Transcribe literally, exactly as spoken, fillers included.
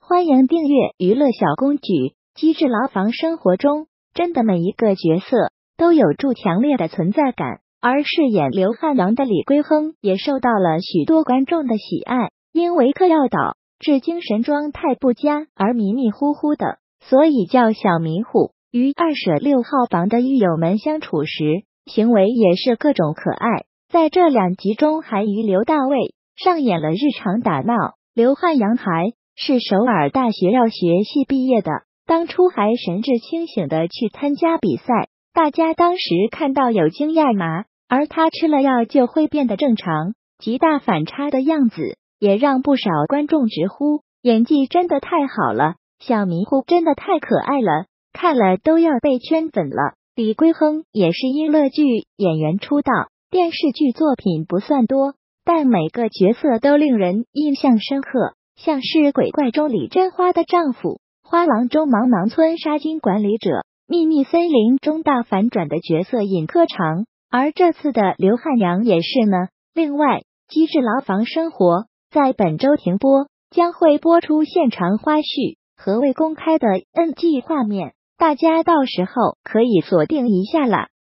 欢迎订阅娱乐小公举。机智牢房生活中，真的每一个角色都有著强烈的存在感，而饰演刘汉阳的李圭亨也受到了许多观众的喜爱。因为嗑药岛致精神状态不佳而迷迷糊糊的，所以叫小迷糊。与二舍六号房的狱友们相处时，行为也是各种可爱。在这两集中，还与刘大卫上演了日常打闹。刘汉阳还是首尔大学药学系毕业的，当初还神志清醒的去参加比赛，大家当时看到有惊讶吗？而他吃了药就会变得正常，极大反差的样子也让不少观众直呼演技真的太好了，小迷糊真的太可爱了，看了都要被圈粉了。李圭亨也是音乐剧演员出道，电视剧作品不算多，但每个角色都令人印象深刻，像是《鬼怪》中李真花的丈夫，花郎中茫茫村杀金管理者，秘密森林中大反转的角色尹科长，而这次的刘汉阳也是呢。另外，机智牢房生活在本周停播，将会播出现场花絮和未公开的 N G 画面，大家到时候可以锁定一下啦。